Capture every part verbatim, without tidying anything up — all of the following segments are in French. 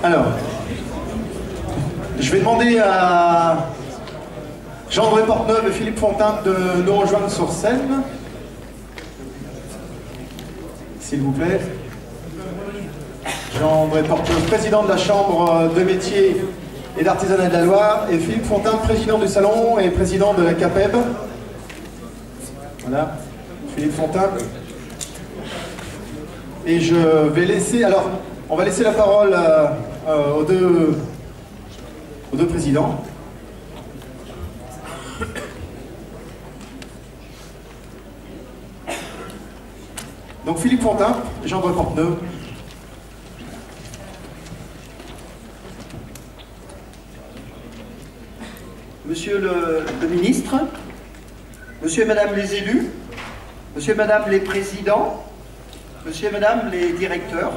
Alors, je vais demander à Jean-André Porteneuve et Philippe Fontaine de nous rejoindre sur scène. S'il vous plaît. Jean-André Porteneuve, président de la Chambre de métiers et d'artisanat de la Loire, et Philippe Fontaine, président du salon et président de la C A P E B. Voilà, Philippe Fontaine. Et je vais laisser, alors, on va laisser la parole euh, euh, aux, deux, aux deux présidents. Donc Philippe Fontaine, Jean-André Porteneuve. Monsieur le, le ministre, monsieur et madame les élus, monsieur et madame les présidents, monsieur et madame les directeurs,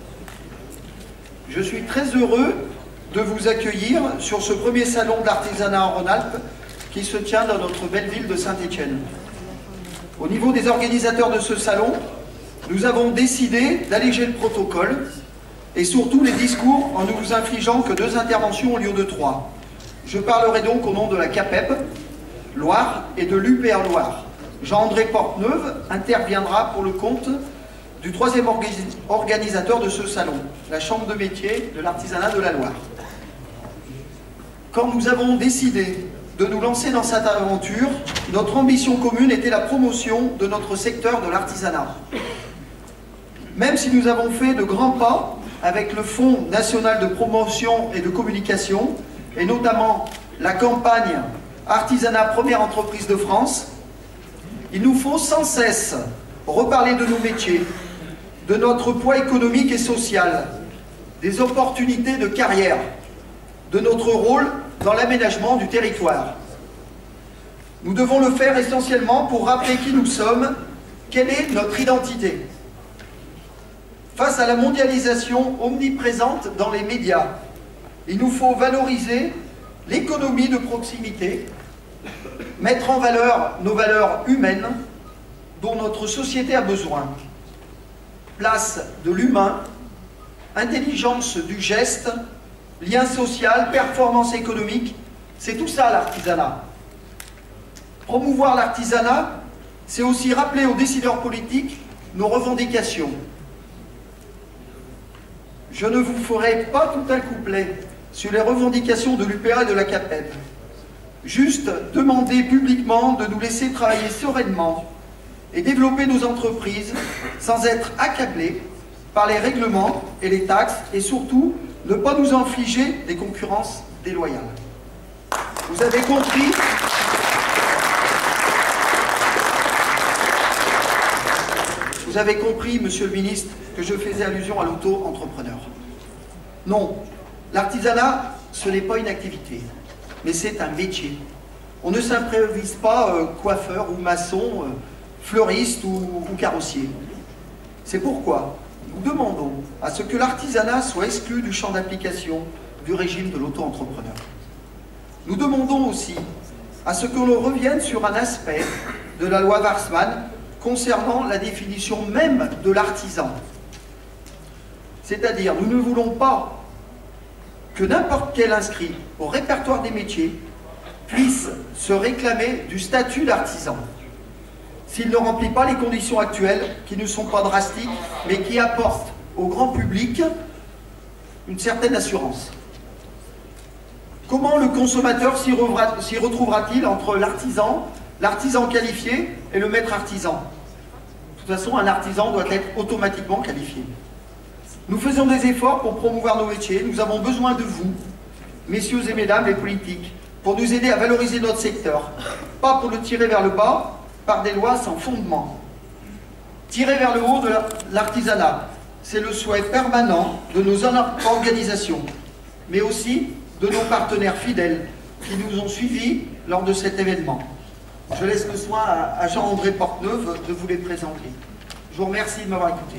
je suis très heureux de vous accueillir sur ce premier salon de l'artisanat en Rhône-Alpes qui se tient dans notre belle ville de Saint-Étienne. Au niveau des organisateurs de ce salon, nous avons décidé d'alléger le protocole et surtout les discours en ne vous infligeant que deux interventions au lieu de trois. Je parlerai donc au nom de la C A P E B Loire et de l'U P R Loire. Jean-André Porteneuve interviendra pour le compte du troisième organisateur de ce salon, la Chambre de métier de l'artisanat de la Loire. Quand nous avons décidé de nous lancer dans cette aventure, notre ambition commune était la promotion de notre secteur de l'artisanat. Même si nous avons fait de grands pas avec le Fonds national de promotion et de communication, et notamment la campagne Artisanat première entreprise de France, il nous faut sans cesse reparler de nos métiers, de notre poids économique et social, des opportunités de carrière, de notre rôle dans l'aménagement du territoire. Nous devons le faire essentiellement pour rappeler qui nous sommes, quelle est notre identité. Face à la mondialisation omniprésente dans les médias, il nous faut valoriser l'économie de proximité, mettre en valeur nos valeurs humaines dont notre société a besoin. Place de l'humain, intelligence du geste, lien social, performance économique, c'est tout ça l'artisanat. Promouvoir l'artisanat, c'est aussi rappeler aux décideurs politiques nos revendications. Je ne vous ferai pas tout un couplet sur les revendications de l'U P R et de la C A P E B. Juste demander publiquement de nous laisser travailler sereinement et développer nos entreprises sans être accablés par les règlements et les taxes et surtout ne pas nous infliger des concurrences déloyales. Vous avez compris, vous avez compris, monsieur le ministre, que je faisais allusion à l'auto-entrepreneur. Non. L'artisanat, ce n'est pas une activité, mais c'est un métier. On ne s'improvise pas euh, coiffeur ou maçon, euh, fleuriste ou, ou carrossier. C'est pourquoi nous demandons à ce que l'artisanat soit exclu du champ d'application du régime de l'auto-entrepreneur. Nous demandons aussi à ce que l'on revienne sur un aspect de la loi Warsmann concernant la définition même de l'artisan. C'est-à-dire, nous ne voulons pas que n'importe quel inscrit au répertoire des métiers puisse se réclamer du statut d'artisan s'il ne remplit pas les conditions actuelles qui ne sont pas drastiques mais qui apportent au grand public une certaine assurance. Comment le consommateur s'y retrouvera-t-il entre l'artisan, l'artisan qualifié et le maître artisan? De toute façon, un artisan doit être automatiquement qualifié. Nous faisons des efforts pour promouvoir nos métiers. Nous avons besoin de vous, messieurs et mesdames les politiques, pour nous aider à valoriser notre secteur. Pas pour le tirer vers le bas, par des lois sans fondement. Tirer vers le haut de l'artisanat, c'est le souhait permanent de nos organisations, mais aussi de nos partenaires fidèles qui nous ont suivis lors de cet événement. Je laisse le soin à Jean-André Porteneuve de vous les présenter. Je vous remercie de m'avoir écouté.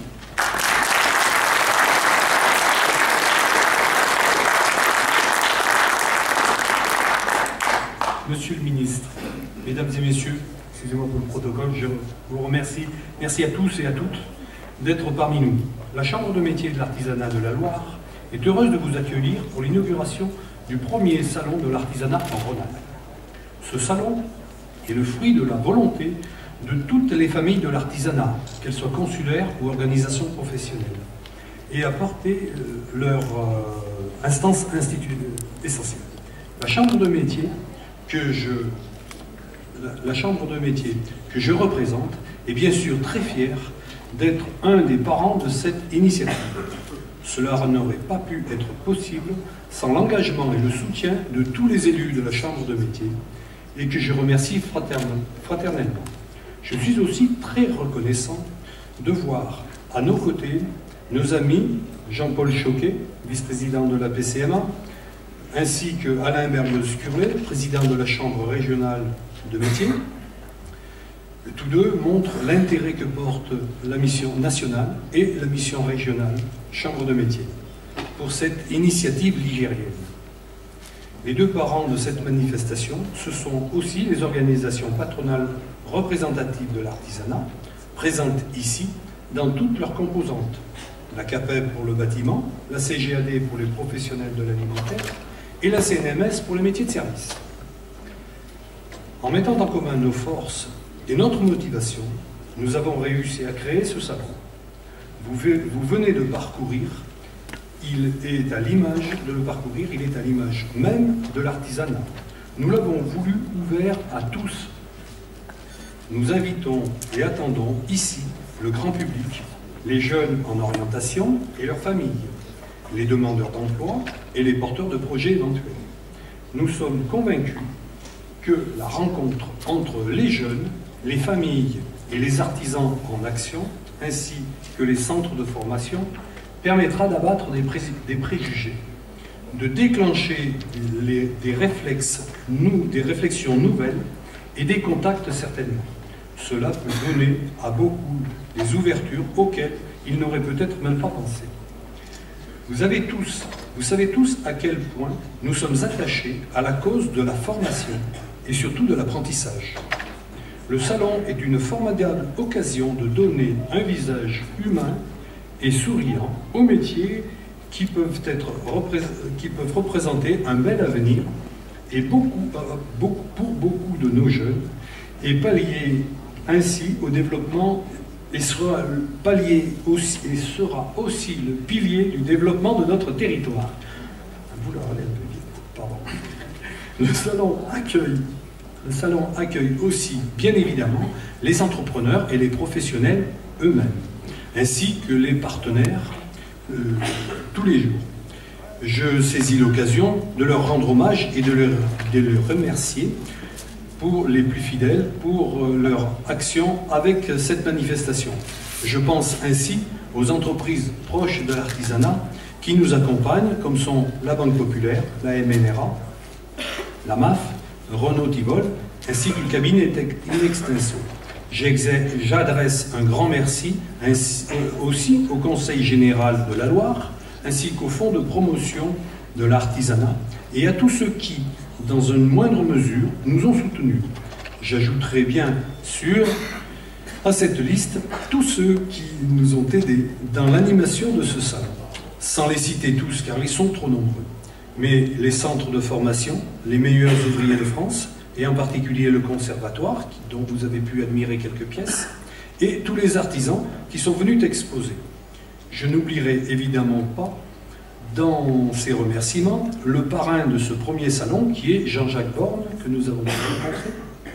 Monsieur le ministre, mesdames et messieurs, excusez-moi pour le protocole, je vous remercie. Merci à tous et à toutes d'être parmi nous. La Chambre de métier de l'artisanat de la Loire est heureuse de vous accueillir pour l'inauguration du premier salon de l'artisanat en Rhône-Alpes. Ce salon est le fruit de la volonté de toutes les familles de l'artisanat, qu'elles soient consulaires ou organisations professionnelles, et a porté euh, leur euh, instance essentielle. La chambre de métier que je, la, la chambre de métier que je représente est bien sûr très fière d'être un des parents de cette initiative. Cela n'aurait pas pu être possible sans l'engagement et le soutien de tous les élus de la chambre de métier, et que je remercie fraternellement. Je suis aussi très reconnaissant de voir à nos côtés nos amis Jean-Paul Choquet, vice-président de la P C M A, ainsi que Alain Berrios-Curlet, président de la Chambre régionale de métier. Tous deux montrent l'intérêt que porte la mission nationale et la mission régionale Chambre de métier pour cette initiative ligérienne. Les deux parents de cette manifestation, ce sont aussi les organisations patronales représentatives de l'artisanat, présentes ici dans toutes leurs composantes. La C A P E P pour le bâtiment, la C G A D pour les professionnels de l'alimentaire et la C N M S pour les métiers de service. En mettant en commun nos forces et notre motivation, nous avons réussi à créer ce salon. Vous, vous venez de parcourir, il est à l'image de le parcourir, il est à l'image même de l'artisanat. Nous l'avons voulu ouvert à tous. Nous invitons et attendons ici le grand public, les jeunes en orientation et leurs familles, les demandeurs d'emploi et les porteurs de projets éventuels. Nous sommes convaincus que la rencontre entre les jeunes, les familles et les artisans en action, ainsi que les centres de formation, permettra d'abattre des, pré des préjugés, de déclencher les, des, réflexes, nous, des réflexions nouvelles et des contacts certainement. Cela peut donner à beaucoup des ouvertures auxquelles ils n'auraient peut-être même pas pensé. Vous, avez tous, vous savez tous à quel point nous sommes attachés à la cause de la formation et surtout de l'apprentissage. Le salon est une formidable occasion de donner un visage humain et souriant aux métiers qui peuvent, être, qui peuvent représenter un bel avenir et beaucoup, beaucoup, pour beaucoup de nos jeunes, et pallier ainsi au développement et sera, pallier aussi, et sera aussi le pilier du développement de notre territoire. Vous leur allez un peu vite, pardon. Le salon accueille, le salon accueille aussi, bien évidemment, les entrepreneurs et les professionnels eux-mêmes, ainsi que les partenaires euh, tous les jours. Je saisis l'occasion de leur rendre hommage et de leur, de leur remercier pour les plus fidèles, pour leur action avec cette manifestation. Je pense ainsi aux entreprises proches de l'artisanat qui nous accompagnent, comme sont la Banque Populaire, la M N R A, la M A F, Renault Tivol, ainsi que le cabinet Inextenso. J'adresse un grand merci ainsi, aussi au Conseil général de la Loire, ainsi qu'au Fonds de promotion de l'artisanat, et à tous ceux qui, dans une moindre mesure, nous ont soutenus. J'ajouterai bien sûr à cette liste tous ceux qui nous ont aidés dans l'animation de ce salon, sans les citer tous car ils sont trop nombreux, mais les centres de formation, les meilleurs ouvriers de France, et en particulier le conservatoire, dont vous avez pu admirer quelques pièces, et tous les artisans qui sont venus exposer. Je n'oublierai évidemment pas, dans ces remerciements, le parrain de ce premier salon, qui est Jean-Jacques Borne, que nous avons rencontré,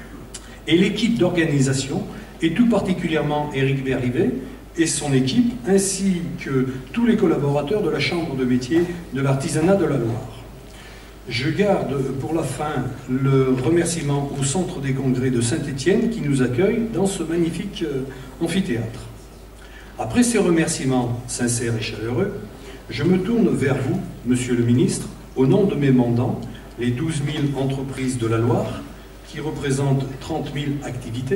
et l'équipe d'organisation, et tout particulièrement Éric Berrivet et son équipe, ainsi que tous les collaborateurs de la Chambre de métier de l'artisanat de la Loire. Je garde pour la fin le remerciement au Centre des Congrès de Saint-Étienne qui nous accueille dans ce magnifique amphithéâtre. Après ces remerciements sincères et chaleureux, je me tourne vers vous, Monsieur le Ministre, au nom de mes mandants, les douze mille entreprises de la Loire, qui représentent trente mille activités.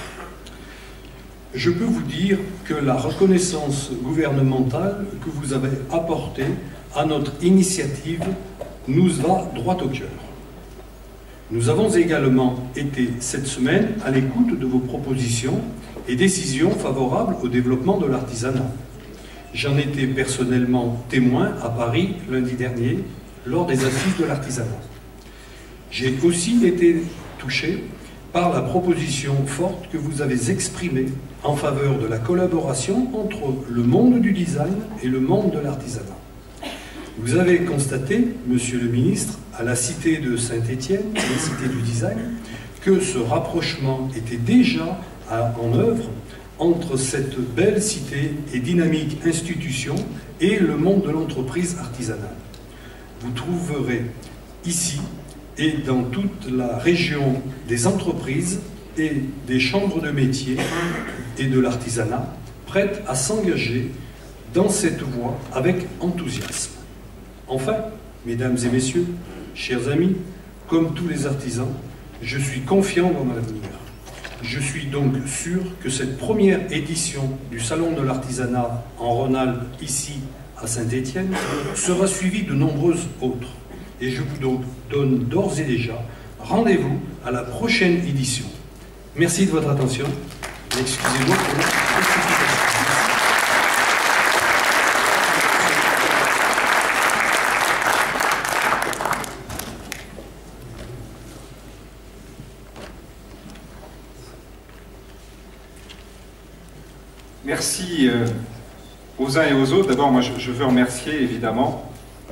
Je peux vous dire que la reconnaissance gouvernementale que vous avez apportée à notre initiative nous va droit au cœur. Nous avons également été cette semaine à l'écoute de vos propositions et décisions favorables au développement de l'artisanat. J'en étais personnellement témoin à Paris lundi dernier, lors des assises de l'artisanat. J'ai aussi été touché par la proposition forte que vous avez exprimée en faveur de la collaboration entre le monde du design et le monde de l'artisanat. Vous avez constaté, Monsieur le Ministre, à la Cité de Saint-Étienne, la Cité du Design, que ce rapprochement était déjà en œuvre entre cette belle cité et dynamique institution et le monde de l'entreprise artisanale. Vous trouverez ici et dans toute la région des entreprises et des chambres de métiers et de l'artisanat prêtes à s'engager dans cette voie avec enthousiasme. Enfin, mesdames et messieurs, chers amis, comme tous les artisans, je suis confiant dans l'avenir. Je suis donc sûr que cette première édition du Salon de l'artisanat en Rhône-Alpes, ici à Saint-Étienne, sera suivie de nombreuses autres. Et je vous donne d'ores et déjà rendez-vous à la prochaine édition. Merci de votre attention. Excusez-moi pour la précipitation. Merci euh, aux uns et aux autres. D'abord, moi, je, je veux remercier évidemment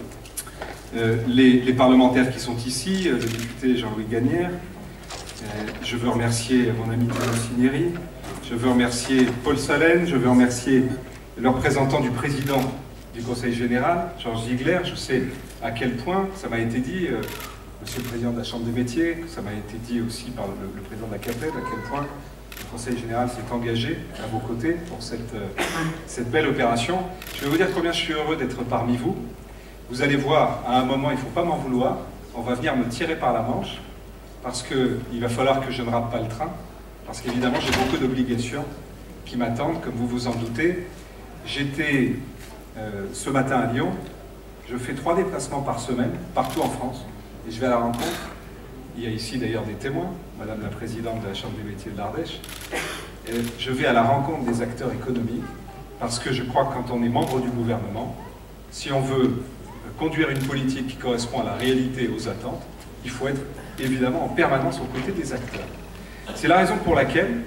euh, les, les parlementaires qui sont ici, euh, le député Jean-Louis Gagnère. Euh, je veux remercier mon ami Théo Cinieri. Je veux remercier Paul Salène. Je veux remercier le représentant du président du Conseil général, Georges Ziegler. Je sais à quel point, ça m'a été dit, euh, Monsieur le Président de la Chambre des métiers, que ça m'a été dit aussi par le, le président de la C A P E D, à quel point le Conseil général s'est engagé à vos côtés pour cette, euh, cette belle opération. Je vais vous dire combien je suis heureux d'être parmi vous. Vous allez voir, à un moment, il ne faut pas m'en vouloir, on va venir me tirer par la manche, parce qu'il va falloir que je ne rate pas le train, parce qu'évidemment, j'ai beaucoup d'obligations qui m'attendent, comme vous vous en doutez. J'étais euh, ce matin à Lyon, je fais trois déplacements par semaine, partout en France, et je vais à la rencontre. Il y a ici d'ailleurs des témoins, Madame la Présidente de la Chambre des métiers de l'Ardèche. Et je vais à la rencontre des acteurs économiques parce que je crois que quand on est membre du gouvernement, si on veut conduire une politique qui correspond à la réalité et aux attentes, il faut être évidemment en permanence aux côtés des acteurs. C'est la raison pour laquelle,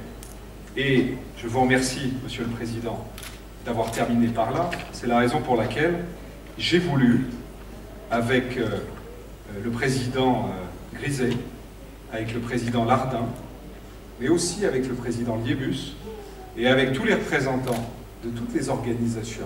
et je vous remercie, Monsieur le Président, d'avoir terminé par là, c'est la raison pour laquelle j'ai voulu, avec euh, le Président euh, Griset, avec le président Lardin, mais aussi avec le président Liébus, et avec tous les représentants de toutes les organisations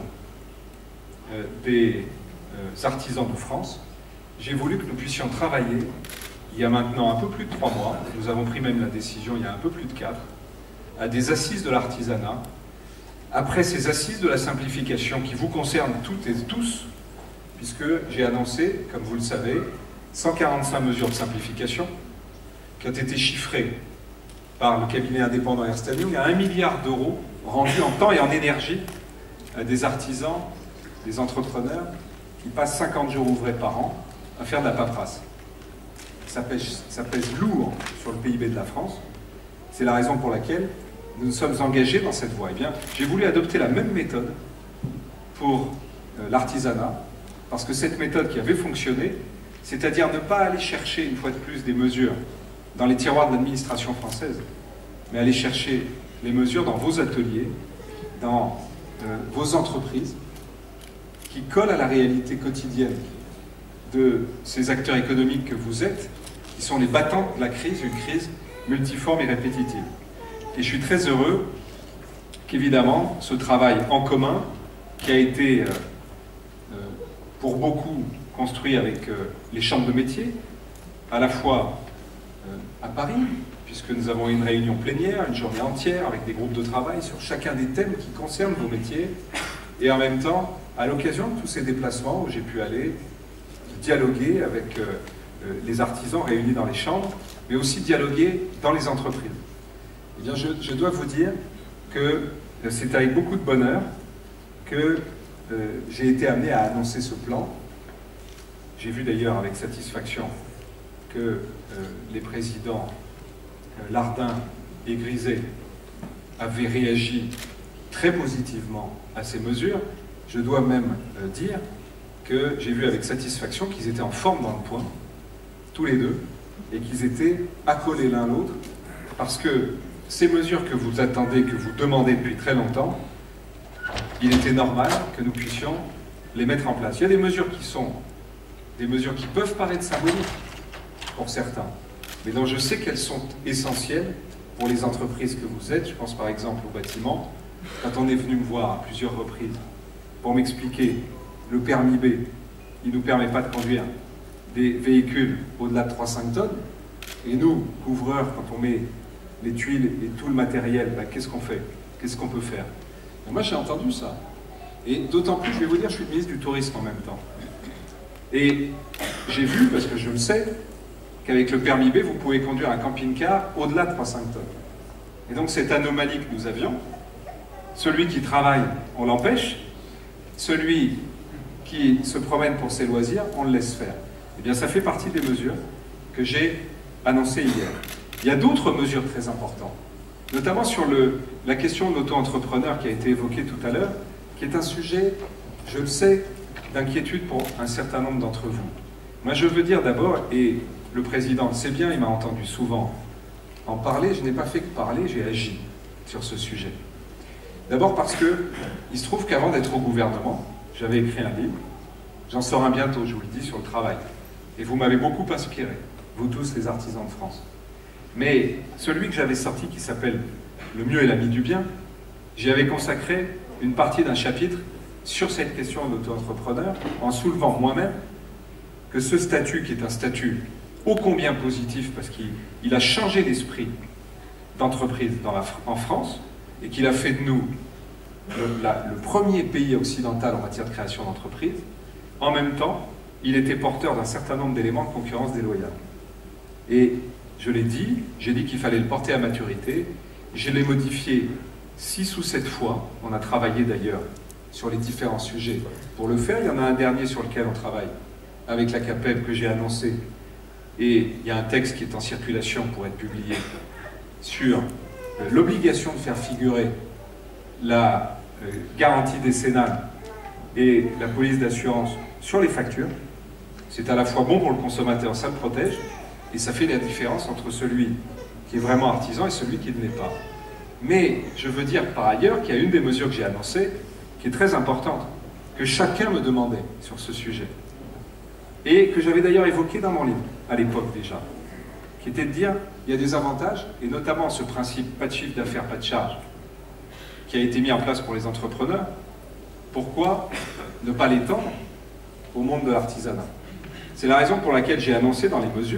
euh, des euh, artisans de France, j'ai voulu que nous puissions travailler, il y a maintenant un peu plus de trois mois, nous avons pris même la décision il y a un peu plus de quatre, à des assises de l'artisanat, après ces assises de la simplification qui vous concernent toutes et tous, puisque j'ai annoncé, comme vous le savez, cent quarante-cinq mesures de simplification qui ont été chiffrées par le cabinet indépendant Ernst and Young à un milliard d'euros rendus en temps et en énergie à des artisans, des entrepreneurs qui passent cinquante jours ouvrés par an à faire de la paperasse. Ça pèse, ça pèse lourd sur le P I B de la France. C'est la raison pour laquelle nous nous sommes engagés dans cette voie. Eh bien, j'ai voulu adopter la même méthode pour euh, l'artisanat, parce que cette méthode qui avait fonctionné, c'est-à-dire ne pas aller chercher, une fois de plus, des mesures dans les tiroirs de l'administration française, mais aller chercher les mesures dans vos ateliers, dans euh, vos entreprises, qui collent à la réalité quotidienne de ces acteurs économiques que vous êtes, qui sont les battants de la crise, une crise multiforme et répétitive. Et je suis très heureux qu'évidemment, ce travail en commun, qui a été, euh, euh, pour beaucoup, construit avec euh, les chambres de métiers, à la fois euh, à Paris, puisque nous avons une réunion plénière, une journée entière, avec des groupes de travail sur chacun des thèmes qui concernent vos métiers, et en même temps, à l'occasion de tous ces déplacements où j'ai pu aller dialoguer avec euh, euh, les artisans réunis dans les chambres, mais aussi dialoguer dans les entreprises. Eh bien, je, je dois vous dire que euh, c'est avec beaucoup de bonheur que euh, j'ai été amené à annoncer ce plan. J'ai vu d'ailleurs avec satisfaction que euh, les présidents euh, Lardin et Griset avaient réagi très positivement à ces mesures, Je dois même euh, dire que j'ai vu avec satisfaction qu'ils étaient en forme dans le point, tous les deux, et qu'ils étaient accolés l'un l'autre, parce que ces mesures que vous attendez, que vous demandez depuis très longtemps, il était normal que nous puissions les mettre en place. Il y a des mesures qui sont des mesures qui peuvent paraître symboliques pour certains, mais dont je sais qu'elles sont essentielles pour les entreprises que vous êtes. Je pense par exemple au bâtiment. Quand on est venu me voir à plusieurs reprises pour m'expliquer le permis B, il ne nous permet pas de conduire des véhicules au-delà de trois virgule cinq tonnes, et nous, couvreurs, quand on met les tuiles et tout le matériel, ben, qu'est-ce qu'on fait? Qu'est-ce qu'on peut faire? Et moi j'ai entendu ça. Et d'autant plus, je vais vous dire, je suis ministre du Tourisme en même temps. Et j'ai vu, parce que je le sais, qu'avec le permis B, vous pouvez conduire un camping-car au-delà de trois virgule cinq tonnes. Et donc cette anomalie que nous avions, celui qui travaille, on l'empêche, celui qui se promène pour ses loisirs, on le laisse faire. Eh bien, ça fait partie des mesures que j'ai annoncées hier. Il y a d'autres mesures très importantes, notamment sur le, la question de l'auto-entrepreneur qui a été évoquée tout à l'heure, qui est un sujet, je le sais, d'inquiétude pour un certain nombre d'entre vous. Moi, je veux dire d'abord, et le président le sait bien, il m'a entendu souvent en parler, je n'ai pas fait que parler, j'ai agi sur ce sujet. D'abord parce que il se trouve qu'avant d'être au gouvernement, j'avais écrit un livre, j'en sors un bientôt, je vous le dis, sur le travail. Et vous m'avez beaucoup inspiré, vous tous les artisans de France. Mais celui que j'avais sorti, qui s'appelle « Le mieux est l'ami du bien », j'y avais consacré une partie d'un chapitre sur cette question de l'auto-entrepreneur, en soulevant moi-même que ce statut, qui est un statut ô combien positif, parce qu'il a changé l'esprit d'entreprise en France, et qu'il a fait de nous le, la, le premier pays occidental en matière de création d'entreprise, en même temps, il était porteur d'un certain nombre d'éléments de concurrence déloyale. Et je l'ai dit, j'ai dit qu'il fallait le porter à maturité, je l'ai modifié six ou sept fois, on a travaillé d'ailleurs sur les différents sujets pour le faire. Il y en a un dernier sur lequel on travaille avec la CAPEB que j'ai annoncé, et il y a un texte qui est en circulation pour être publié sur l'obligation de faire figurer la euh, garantie décennale et la police d'assurance sur les factures. C'est à la fois bon pour le consommateur, ça le protège, et ça fait la différence entre celui qui est vraiment artisan et celui qui ne l'est pas. Mais je veux dire par ailleurs qu'il y a une des mesures que j'ai annoncées qui est très importante, que chacun me demandait sur ce sujet, et que j'avais d'ailleurs évoqué dans mon livre, à l'époque déjà, qui était de dire, il y a des avantages, et notamment ce principe pas de chiffre d'affaires, pas de charge, qui a été mis en place pour les entrepreneurs. Pourquoi ne pas l'étendre au monde de l'artisanat? C'est la raison pour laquelle j'ai annoncé dans les mesures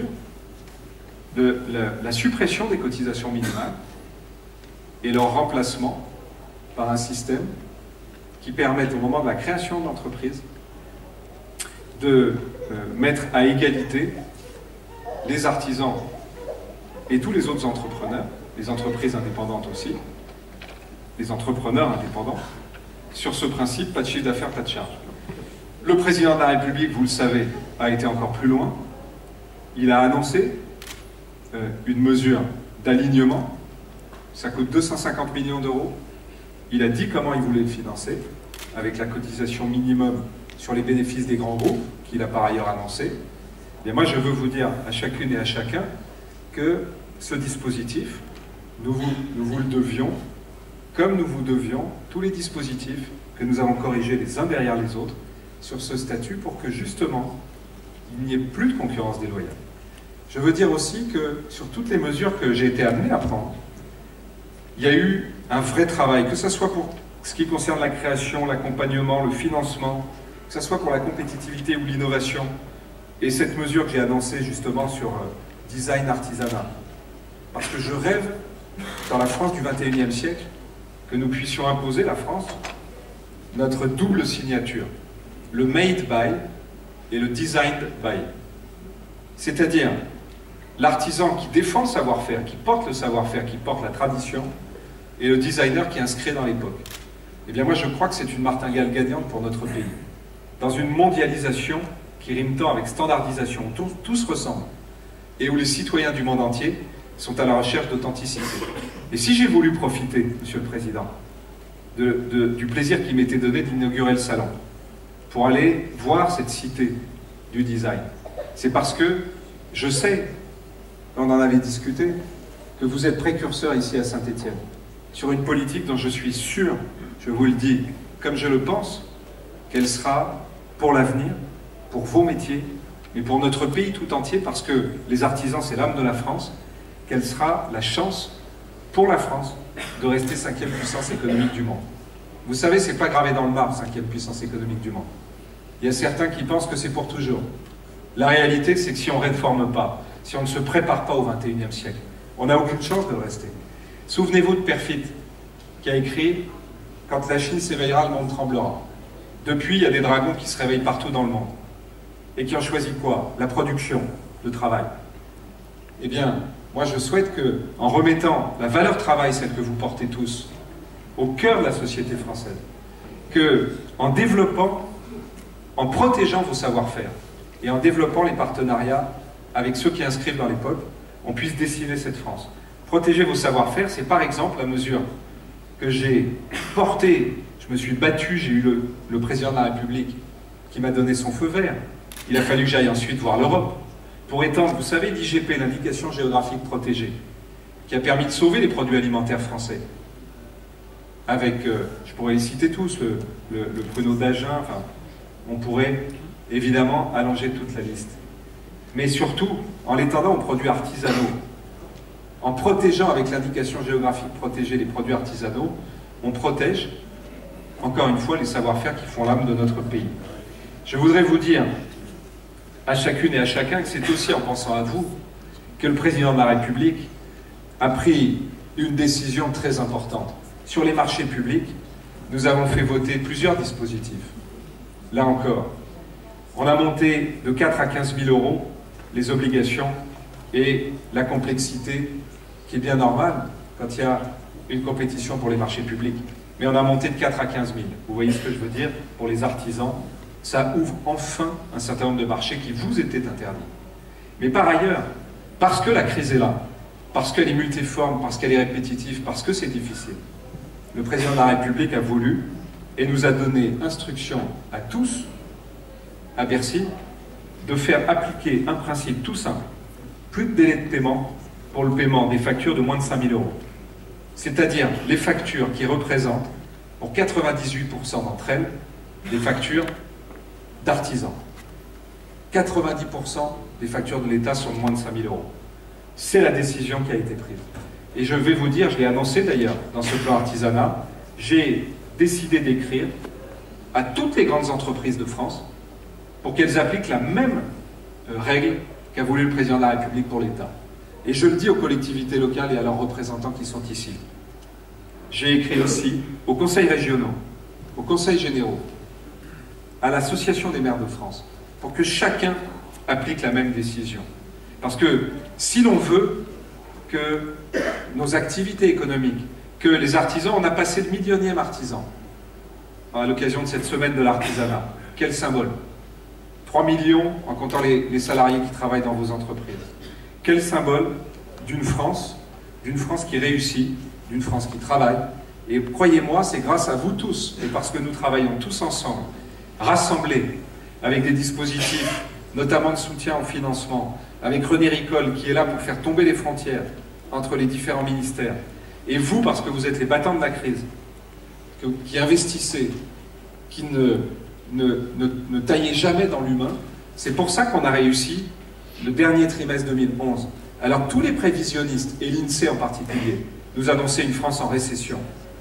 de la, la suppression des cotisations minimales et leur remplacement par un système qui permette au moment de la création d'entreprise de euh, mettre à égalité les artisans et tous les autres entrepreneurs, les entreprises indépendantes aussi, les entrepreneurs indépendants, sur ce principe, pas de chiffre d'affaires, pas de charge. Le président de la République, vous le savez, a été encore plus loin. Il a annoncé euh, une mesure d'alignement. Ça coûte deux cent cinquante millions d'euros. Il a dit comment il voulait le financer, avec la cotisation minimum sur les bénéfices des grands groupes, qu'il a par ailleurs annoncé. Et moi, je veux vous dire à chacune et à chacun que ce dispositif, nous vous, nous vous le devions, comme nous vous devions tous les dispositifs que nous avons corrigés les uns derrière les autres sur ce statut pour que justement, il n'y ait plus de concurrence déloyale. Je veux dire aussi que sur toutes les mesures que j'ai été amené à prendre, il y a eu un vrai travail, que ce soit pour ce qui concerne la création, l'accompagnement, le financement, que ce soit pour la compétitivité ou l'innovation, et cette mesure que j'ai annoncée justement sur euh, design artisanat. Parce que je rêve, dans la France du vingt et unième siècle, que nous puissions imposer, la France, notre double signature, le made by et le designed by. C'est-à-dire l'artisan qui défend le savoir-faire, qui porte le savoir-faire, qui porte la tradition, et le designer qui inscrit dans l'époque. Eh bien moi je crois que c'est une martingale gagnante pour notre pays. Dans une mondialisation qui rime tant avec standardisation, où tous, tous ressemblent, et où les citoyens du monde entier sont à la recherche d'authenticité. Et si j'ai voulu profiter, Monsieur le Président, de, de, du plaisir qui m'était donné d'inaugurer le salon, pour aller voir cette cité du design. C'est parce que je sais, on en avait discuté, que vous êtes précurseur ici à Saint-Étienne, sur une politique dont je suis sûr, je vous le dis, comme je le pense, qu'elle sera pour l'avenir, pour vos métiers, mais pour notre pays tout entier, parce que les artisans, c'est l'âme de la France, qu'elle sera la chance pour la France de rester cinquième puissance économique du monde. Vous savez, c'est pas gravé dans le marbre, cinquième puissance économique du monde. Il y a certains qui pensent que c'est pour toujours. La réalité, c'est que si on ne réforme pas, si on ne se prépare pas au vingt et unième siècle, on n'a aucune chance de le rester. Souvenez-vous de Perfit, qui a écrit « Quand la Chine s'éveillera, le monde tremblera ». Depuis, il y a des dragons qui se réveillent partout dans le monde. Et qui ont choisi quoi? La production, le travail. Eh bien, moi je souhaite que, en remettant la valeur travail, celle que vous portez tous, au cœur de la société française, que, en développant, en protégeant vos savoir-faire, et en développant les partenariats avec ceux qui inscrivent dans les peuples, on puisse dessiner cette France. Protéger vos savoir-faire, c'est par exemple la mesure que j'ai portée, je me suis battu, j'ai eu le, le président de la République qui m'a donné son feu vert. Il a fallu que j'aille ensuite voir l'Europe pour étendre, vous savez, l'I G P, l'indication géographique protégée, qui a permis de sauver les produits alimentaires français. Avec, euh, je pourrais les citer tous, le, le, le pruneau d'Agen, enfin, on pourrait évidemment allonger toute la liste. Mais surtout, en l'étendant aux produits artisanaux, en protégeant avec l'indication géographique protégée les produits artisanaux, on protège, encore une fois, les savoir-faire qui font l'âme de notre pays. Je voudrais vous dire, à chacune et à chacun, que c'est aussi en pensant à vous que le président de la République a pris une décision très importante. Sur les marchés publics, nous avons fait voter plusieurs dispositifs. Là encore, on a monté de quatre à quinze mille euros les obligations et la complexité qui est bien normale quand il y a une compétition pour les marchés publics. Mais on a monté de quatre à quinze mille. Vous voyez ce que je veux dire? Pour les artisans, ça ouvre enfin un certain nombre de marchés qui vous étaient interdits. Mais par ailleurs, parce que la crise est là, parce qu'elle est multiforme, parce qu'elle est répétitive, parce que c'est difficile, le président de la République a voulu et nous a donné instruction à tous, à Bercy, de faire appliquer un principe tout simple. Plus de délai de paiement pour le paiement des factures de moins de cinq mille euros. C'est-à-dire les factures qui représentent, pour quatre-vingt-dix-huit pour cent d'entre elles, des factures d'artisans. quatre-vingt-dix pour cent des factures de l'État sont de moins de cinq mille euros. C'est la décision qui a été prise. Et je vais vous dire, je l'ai annoncé d'ailleurs dans ce plan artisanat, j'ai décidé d'écrire à toutes les grandes entreprises de France pour qu'elles appliquent la même règle qu'a voulu le président de la République pour l'État. Et je le dis aux collectivités locales et à leurs représentants qui sont ici. J'ai écrit aussi aux conseils régionaux, aux conseils généraux, à l'Association des maires de France, pour que chacun applique la même décision. Parce que si l'on veut que nos activités économiques, que les artisans, on a passé le millionième artisan à l'occasion de cette semaine de l'artisanat. Quel symbole! trois millions en comptant les, les salariés qui travaillent dans vos entreprises. Quel symbole d'une France, d'une France qui réussit, d'une France qui travaille. Et croyez-moi, c'est grâce à vous tous, et parce que nous travaillons tous ensemble, rassemblés, avec des dispositifs, notamment de soutien au financement, avec René Ricol qui est là pour faire tomber les frontières entre les différents ministères, et vous, parce que vous êtes les battants de la crise, que, qui investissez, qui ne, ne, ne, ne taillez jamais dans l'humain, c'est pour ça qu'on a réussi le dernier trimestre deux mille onze. Alors tous les prévisionnistes, et l'INSEE en particulier, nous annonçaient une France en récession.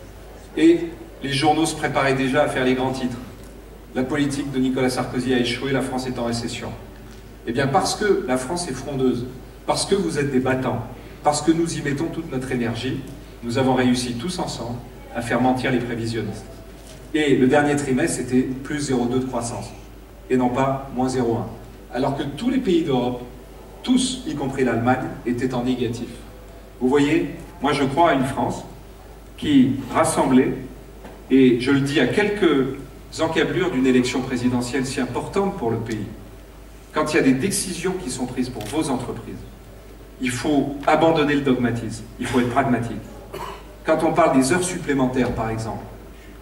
Et les journaux se préparaient déjà à faire les grands titres. La politique de Nicolas Sarkozy a échoué, la France est en récession. Eh bien parce que la France est frondeuse, parce que vous êtes des battants, parce que nous y mettons toute notre énergie, nous avons réussi tous ensemble à faire mentir les prévisionnistes. Et le dernier trimestre, c'était plus zéro virgule deux de croissance, et non pas moins zéro virgule un. Alors que tous les pays d'Europe, tous, y compris l'Allemagne, étaient en négatif. Vous voyez, moi je crois à une France qui, rassemblée, et je le dis à quelques encablures d'une élection présidentielle si importante pour le pays, quand il y a des décisions qui sont prises pour vos entreprises, il faut abandonner le dogmatisme, il faut être pragmatique. Quand on parle des heures supplémentaires, par exemple,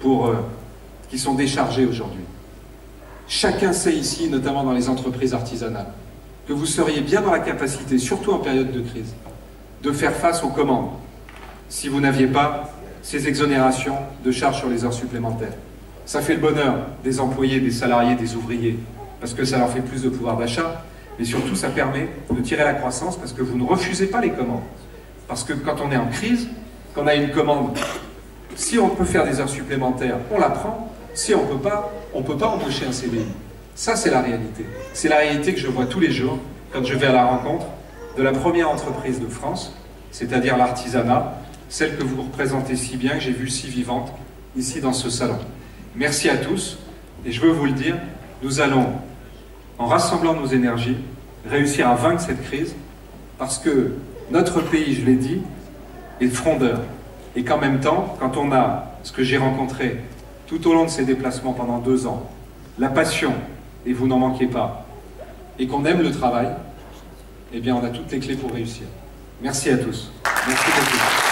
pour, euh, qui sont déchargés aujourd'hui. Chacun sait ici, notamment dans les entreprises artisanales, que vous seriez bien dans la capacité, surtout en période de crise, de faire face aux commandes, si vous n'aviez pas ces exonérations de charges sur les heures supplémentaires. Ça fait le bonheur des employés, des salariés, des ouvriers, parce que ça leur fait plus de pouvoir d'achat, mais surtout ça permet de tirer la croissance parce que vous ne refusez pas les commandes. Parce que quand on est en crise, quand on a une commande, si on peut faire des heures supplémentaires, on la prend. Si on ne peut pas, on ne peut pas embaucher un C D I. Ça, c'est la réalité. C'est la réalité que je vois tous les jours quand je vais à la rencontre de la première entreprise de France, c'est-à-dire l'artisanat, celle que vous représentez si bien, que j'ai vue si vivante ici dans ce salon. Merci à tous, et je veux vous le dire, nous allons, en rassemblant nos énergies, réussir à vaincre cette crise, parce que notre pays, je l'ai dit, est frondeur. Et qu'en même temps, quand on a ce que j'ai rencontré tout au long de ces déplacements pendant deux ans, la passion, et vous n'en manquez pas, et qu'on aime le travail, eh bien on a toutes les clés pour réussir. Merci à tous. Merci beaucoup.